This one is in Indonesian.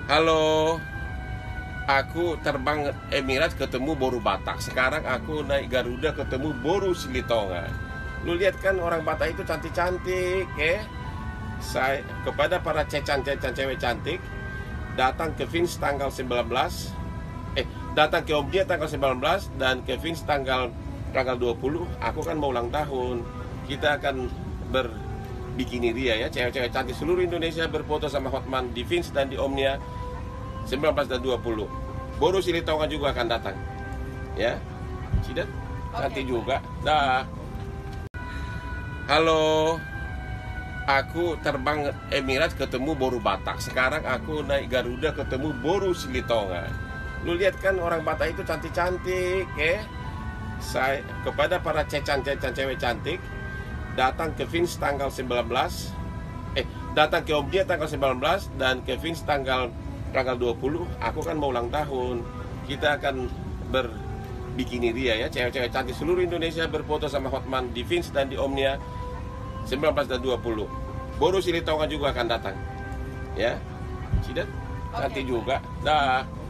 Halo, aku terbang Emirates ketemu Boru Batak. Sekarang aku naik Garuda ketemu Boru Silitonga. Lu lihat kan orang Batak itu cantik-cantik, ya. Saya kepada para cecan-cecan cewek cantik, datang ke Vince tanggal 19, datang ke Omnia tanggal 19 dan ke Vince tanggal 20. Aku kan mau ulang tahun. Kita akan berbikini ria ya, cewek-cewek cantik seluruh Indonesia berfoto sama Hotman di Vince dan di Omnia 19 dan 20. Boru Silitonga juga akan datang. Ya. Tidak? Cantik juga. Dah. Halo. Aku terbang Emirates ketemu Boru Batak. Sekarang aku naik Garuda ketemu Boru Silitonga. Lu lihat kan orang Batak itu cantik-cantik, ya. Saya kepada para cecan-cecan cewek cantik, datang ke Vince tanggal 19, datang ke Omnia tanggal 19 dan ke Vince tanggal 20. Aku kan mau ulang tahun. Kita akan berbikini ria ya, cewek-cewek cantik seluruh Indonesia berfoto sama Hotman di Vince dan di Omnia 19 dan 20. Boru Silitonga juga akan datang. Ya. Tidak? Cantik juga. Dah.